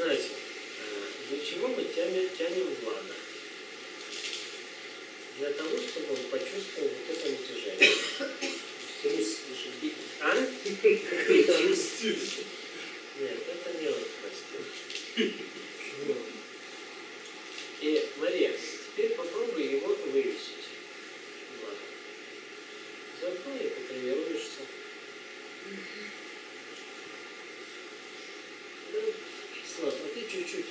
Значит, для чего мы тянем Влада? Для того, чтобы он почувствовал вот это натяжение. А? Нет, это не он простит. И, Мария, теперь попробуй его вывесить. Влада. Заодно и потренируешься. Да. Слав, а ты чуть-чуть.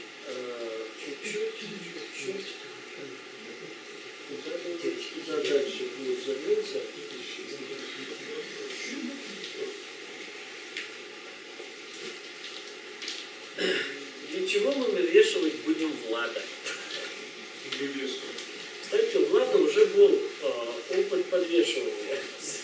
Куда дальше будет загнуться? Для чего мы вывешивать будем Влада? Кстати, у Влада уже был опыт подвешивания.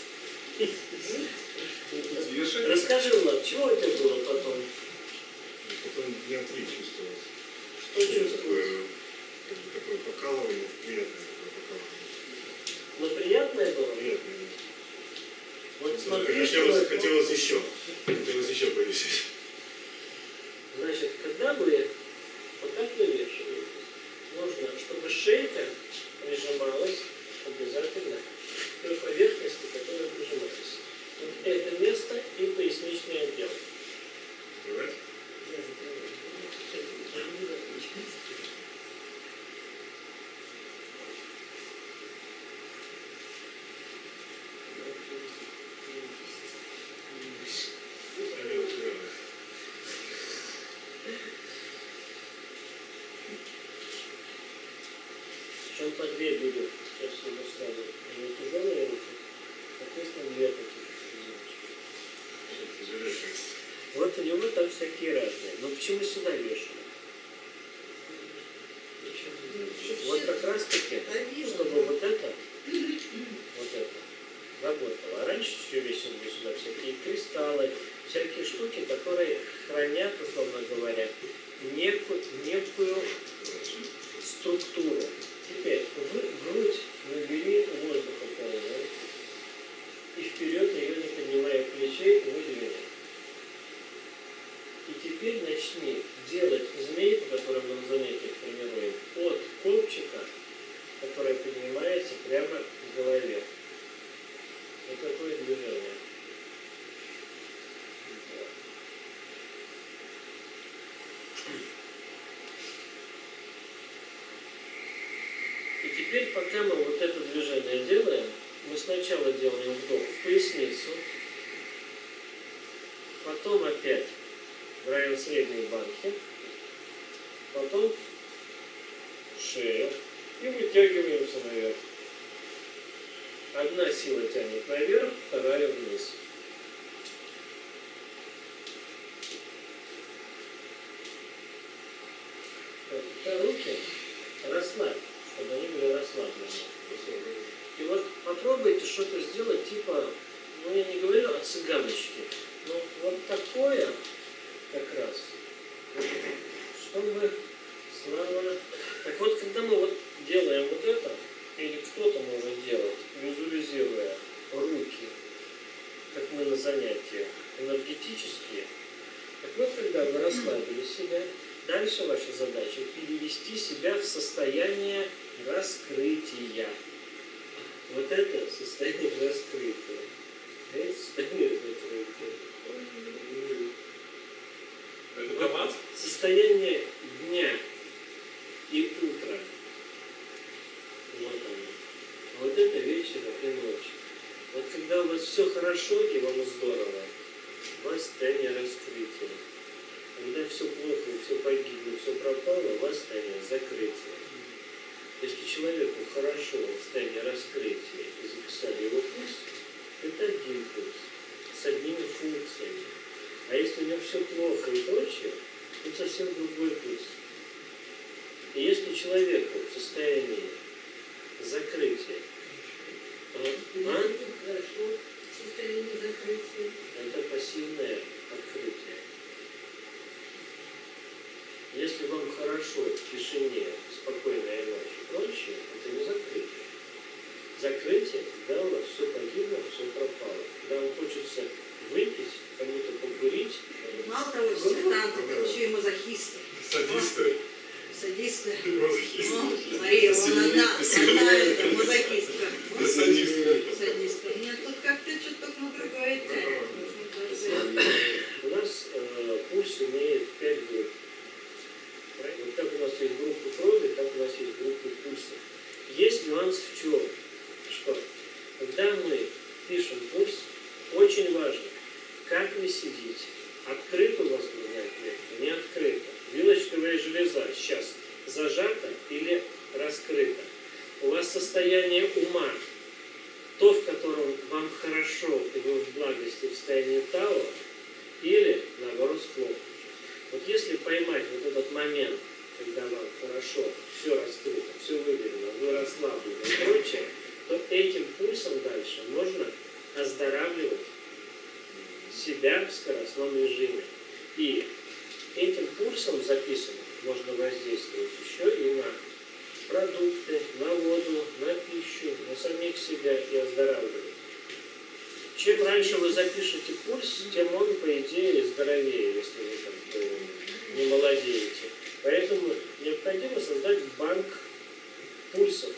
Расскажи, Влад, чего у тебя было потом? Потом дня 3 чувствовалось. Что чувствовалось? Такое покалывание, приятное такое покалывание. Но приятное было? Приятное. Вот смотри, хотелось еще повесить. Значит, когда вы вот так вывешиваете, нужно, чтобы шейка прижималась обязательно к той поверхности, которая прижимается. Вот это место и поясничный отдел. Давай. Причем по две будет, сейчас ему сразу не тяжелые руки, соответственно, две таких физических. Вот у него там всякие разные. Но почему сюда вешали? Вот как раз таки, чтобы вот это работало. А раньше еще весили бы сюда всякие кристаллы, всякие штуки, которые хранят, условно говоря, некую структуру. Теперь грудь набери воздуха полную и вперед, ее не поднимая плечей, выдвинь. И теперь начни делать змейку, которую мы на занятиях тренируем, от копчика, которая поднимается прямо к голове. Вот такое движение. И теперь, пока мы вот это движение делаем, мы сначала делаем вдох в поясницу, потом опять в район средней банки, потом шею и вытягиваемся наверх. Одна сила тянет наверх, вторая вниз. Руки расслабь, чтобы они были расслаблены. И вот попробуйте что-то сделать типа, ну я не говорю о цыганочке, но вот такое как раз, чтобы слава. Так вот, когда мы вот делаем вот это, или кто-то может делать, визуализируя руки, как мы на занятиях, энергетические, так вот, когда вы расслабили себя, дальше ваша задача перевести себя в состояние раскрытия. Вот это состояние раскрытия. Это состояние раскрытия. Это томат? Состояние дня и утра. Вот оно. Вот это вечера и ночи. Вот когда у вас все хорошо и вам здорово, у вас состояние раскрытия. Когда все плохо, все погибло, все пропало, у вас состояние закрытия. Если человеку хорошо в состоянии раскрытия и записали его пульс, это один пульс с одними функциями. А если у него все плохо и прочее, это совсем другой пульс. И если человеку в состоянии закрытия, Хорошо, состояние закрытия. это пассивное открытие. Если вам хорошо в тишине, спокойная ночь и прочее, это не закрытие. Закрытие, когда у вас все погибло, все пропало. Когда вам хочется выпить, кому-то покурить. Мало того, сектанты, еще и мазохисты. Садисты. Садисты. Мазохисты. Ну, Мария, вон одна это, мазохистка. Садисты. Садистка. Нет, тут как-то что-то внутри говорит. У нас пульс имеет 5 групп. Правильно? Вот как у нас есть группы крови, так у нас есть группы пульса. Есть нюанс в чем? Что? Когда мы пишем пульс, очень важно, как вы сидите. Открыта у вас грудная клетка, не открыта. Вилочковая железа сейчас зажата или раскрыта. У вас состояние ума, то, в котором вам хорошо, и вы в благости, в состоянии Тао, или, наоборот, склон. Вот если поймать вот этот момент, когда вам хорошо, все раскрыто, все выверено, вы расслаблены и прочее, то этим пульсом дальше можно оздоравливать себя в скоростном режиме. И этим пульсом записанным можно воздействовать еще и на продукты, на воду, на пищу, на самих себя и оздоравливать. Чем раньше вы запишете пульс, тем он, по идее, здоровее, если вы там не молодеете. Поэтому необходимо создать банк пульсов.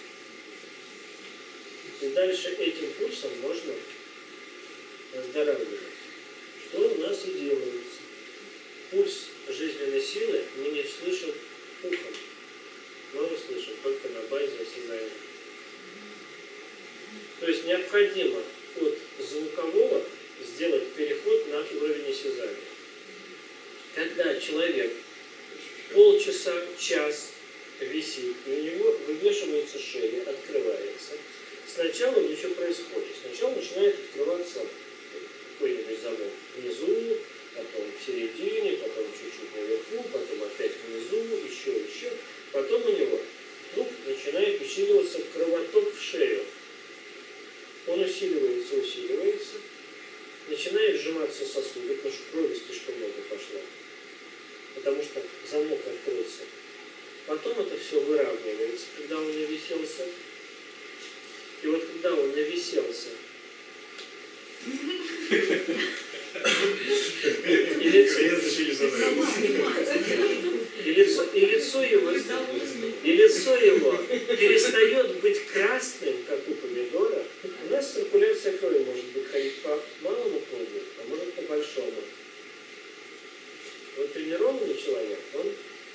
И дальше этим пульсом можно оздоравливать. Что у нас и делается. Пульс жизненной силы мы не слышим ухом, но мы слышим только на базе осязания. То есть необходимо от звукового сделать переход на уровень осязания. Когда человек полчаса, час висит, и у него вывешивается шея, открывается, сначала ничего происходит. Сначала начинает открываться какой-нибудь замок внизу, потом в середине, потом чуть-чуть наверху, потом опять внизу, еще. Потом у него вдруг начинает усиливаться кровоток в шею. Он усиливается, начинает сжиматься сосуды, потому что крови слишком много пошло, потому что замок открылся. Потом это все выравнивается, когда он нависелся. И вот когда он нависелся, и лицо его перестает быть красным, как у помидора. У нас циркуляция крови может быть ходить по малому кругу, а может по большому. Вот тренированный человек, он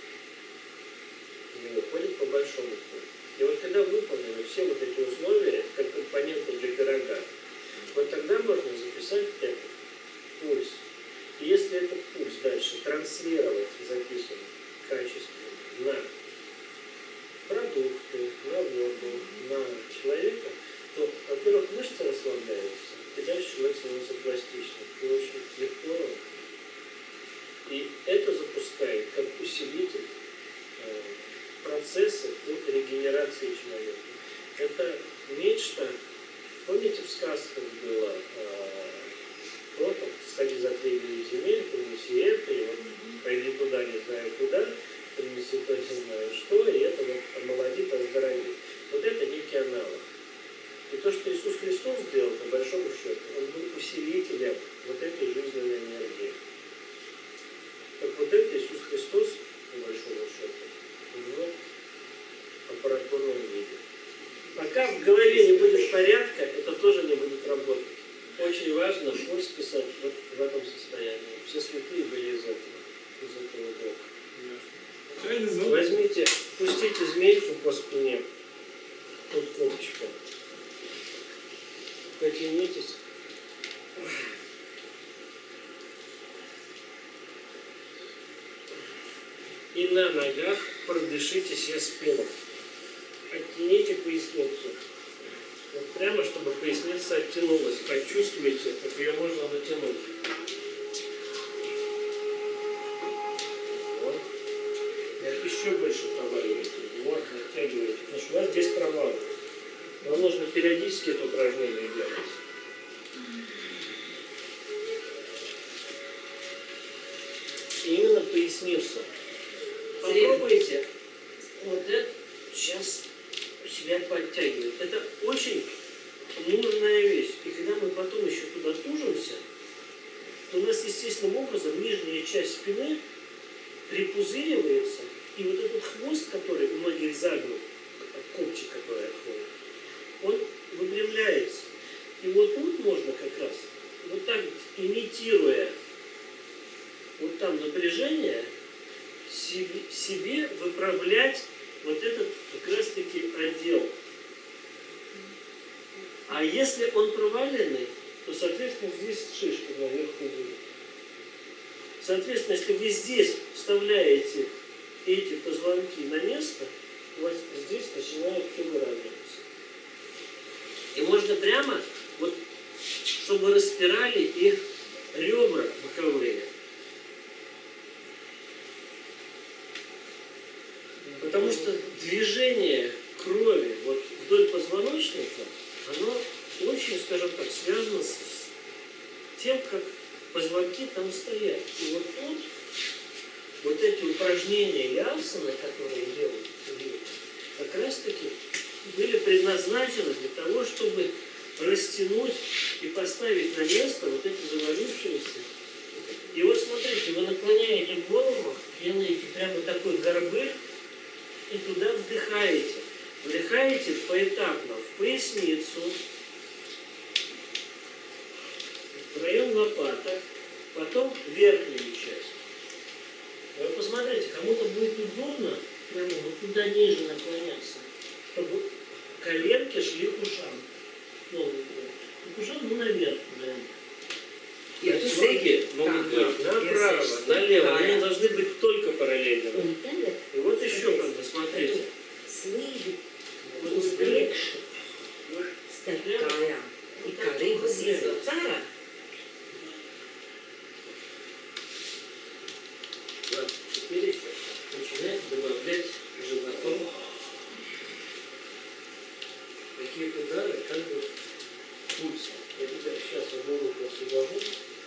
ходит по большому кругу. И вот когда выполнены все вот эти условия, как компоненты для пирога, вот тогда можно записать этот пульс. И если этот пульс дальше транслировать, записывать качественно на продукты, на воду, на человека, то, во-первых, мышцы расслабляются, и дальше человек становится пластичным. И очень легко. И это запускает как усилитель процессы регенерации человека. Это нечто, помните, в сказках было, там, сходи за 3 земель, принеси это, и вот пойди туда, не знаю куда, принеси то, не знаю что, и это вот омолодит, оздоровит. Вот это некий аналог. И то, что Иисус Христос сделал, по большому счету, он был усилителем вот этой жизненной энергии. Так вот это Иисус Христос, по большому счету, в аппаратурном виде. Пока в голове не будет порядка, это тоже не будет работать. Очень важно пульс писать вот в этом состоянии. Все святые были из этого блока. Возьмите, пустите змейку по спине, тут кнопочка. Потянитесь. И на ногах продышите себе спину. Оттяните поясницу. Вот прямо, чтобы поясница оттянулась. Почувствуйте, как ее можно натянуть. Вот. И еще больше проваливайте. Вот, натягивайте. Потому что у вас здесь провал. Вам нужно периодически это упражнение делать. И именно поясницу. Попробуйте вот это сейчас себя подтягивать. Это очень нужная вещь. И когда мы потом еще туда тужимся, то у нас естественным образом нижняя часть спины припузыривается, и вот этот хвост, который у многих загнут, копчик, который отходит, он выпрямляется. И вот тут можно как раз, вот так имитируя вот там напряжение, себе выправлять вот этот как раз таки отдел. А если он проваленный, то, соответственно, здесь шишка наверху будет. Соответственно, если вы здесь вставляете эти позвонки на место, у вас здесь начинает все выравниваться. И можно прямо, вот, чтобы распирали и ребра боковые. Потому что движение крови вот вдоль позвоночника, оно очень, скажем так, связано с тем, как позвонки там стоят. И вот тут вот эти упражнения и асаны, которые делают, как раз таки были предназначены для того, чтобы растянуть и поставить на место вот эти завалившиеся. И вот смотрите, вы наклоняете голову, делаете прямо такой горбыль и туда вдыхаете. Вдыхаете поэтапно в поясницу, в район лопаток, потом верхнюю часть. Вы посмотрите, кому-то будет удобно прямо вот туда ниже наклоняться, чтобы коленки шли к ушам. К ушам, ну, наверх, наверное. И ноги могут быть направо, налево, они должны быть только параллельными. И вот еще как бы, смотрите. Да, теперь еще начинает добавлять животом такие удары, как бы пульса. Я теперь сейчас одну руку освобожу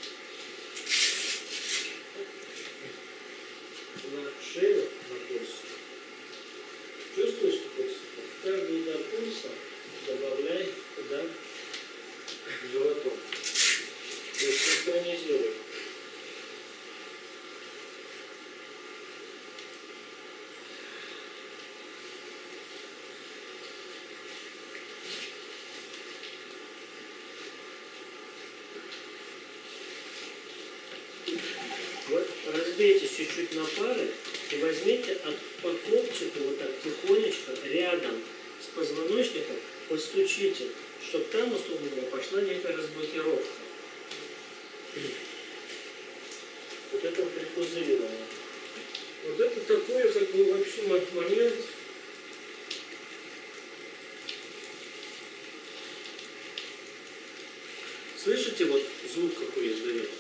на шею, на пульс. Чувствуешь, какой в каждый удар пульса добавляй удар животом. То есть синхронизируй. Вот разбейтесь чуть-чуть на пары и возьмите по копчику вот так тихонечко рядом с позвоночником, постучите, чтобы там, условно говоря, пошла некая разблокировка. Вот это припузыривание. Вот это такой как бы вообще момент. Слышите, вот звук какой издает?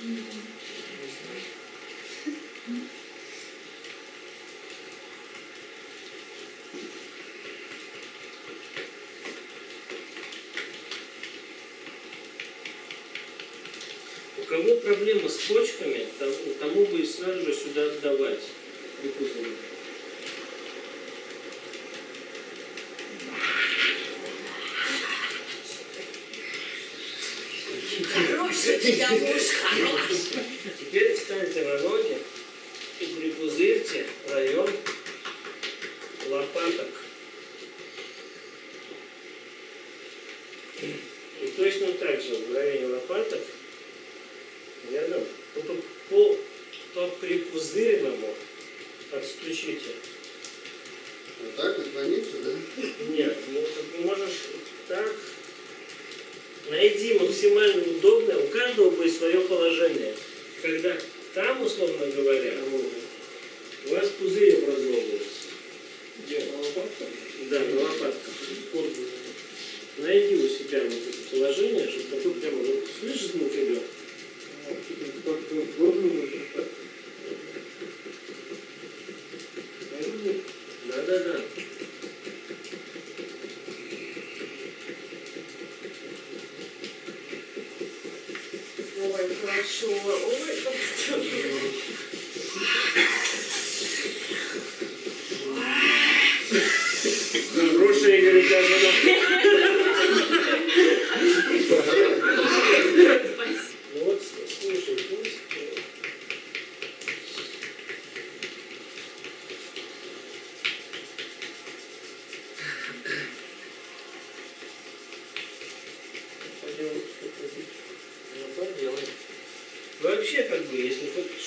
У кого проблема с почками, тому бы сразу же сюда отдавать припузыривание. Хороший у тебя муж, хороший. Теперь встаньте на ноги и припузырьте район лопаток. И точно так же в районе лопаток рядом по припузыренному отстучите. Вот так наклониться, да? Нет, ну ты можешь так. Найди максимально удобное, у каждого будет свое положение. Когда там, условно говоря, у вас пузырь образовывается. Где? На лопатках? Да, на лопатках. Найди у себя вот это положение, чтобы такое прямо, вот, слышишь, звук идет? Да. Ой, хорошо. Ой, как Хорошая, говорит, жена. Ну вот, слушай, пусть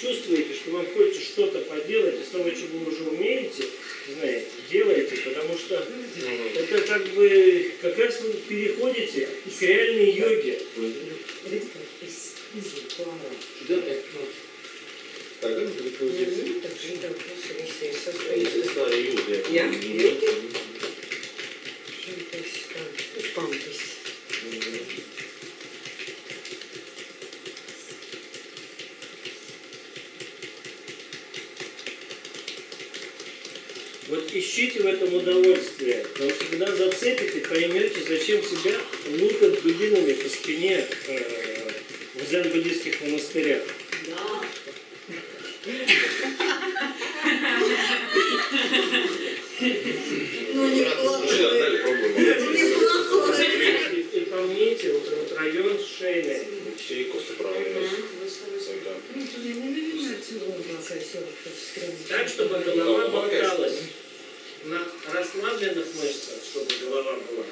чувствуете, что вам хочется что-то поделать, из того, что вы уже умеете, знаете, делайте, потому что это как бы как раз вы переходите к реальной йоге. Тогда мы приходим. Я? Вот ищите в этом удовольствие, потому что когда зацепите, поймете, зачем себя лупят дубинами по спине в дзен-буддийских монастырях. Да. Ну, неплохо. Дали пробуем. Неплохо. И помните, вот этот район шейный. Все кости правильно. Так, чтобы голова болталась. На расслабленных мышцах, чтобы голова была.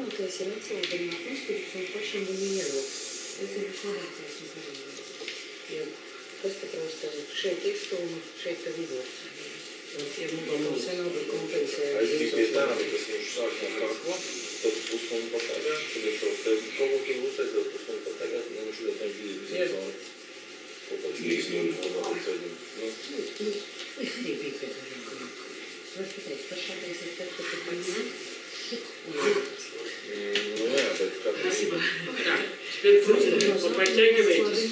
А если пизда, это смешно, как то пустом поставят, или что, кого-то высадят, то пустом поставят, но что там видит, сколько здесь, Спасибо. Так, теперь просто подтягивайтесь.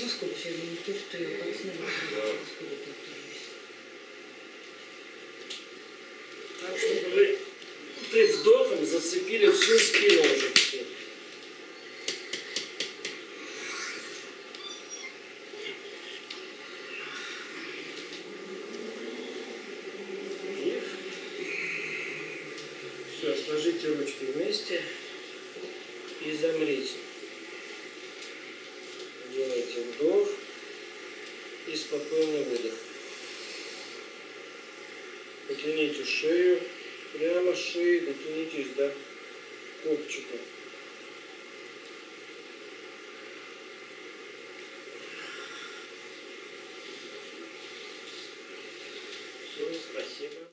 Так, чтобы вы вдохом зацепили всю спину уже. Все, сложите ручки вместе и замрите. Делайте вдох и спокойный выдох. Потяните шею, прямо шею, дотянитесь до копчика. Все, спасибо.